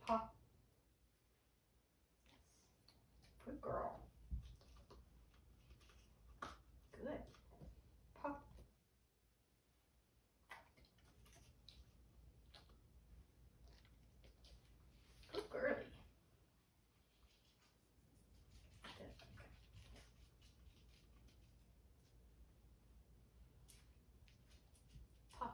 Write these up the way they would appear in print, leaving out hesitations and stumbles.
Paw. Good girl. Good. Paw. Good girly. Paw.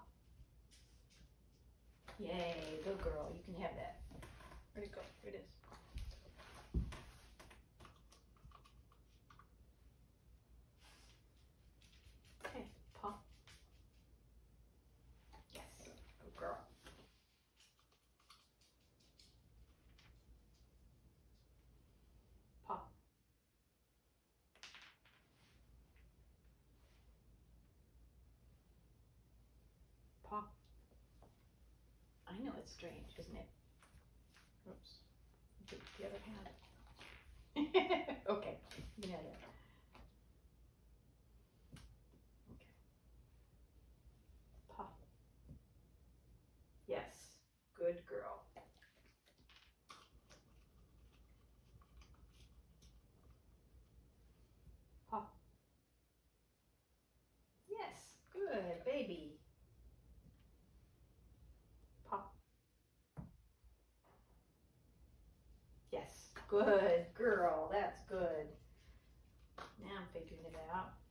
Yay, good girl. You can have that. Where'd it go? Here it is. Okay, paw. Yes, good girl. Paw. Paw. I know it's strange, isn't it? Oops. Take the other hand. Okay, you can have that. Okay. Paw. Yes, good girl. Paw. Yes, good baby. Paw. Yes, good girl. That's good. Now I'm figuring it out.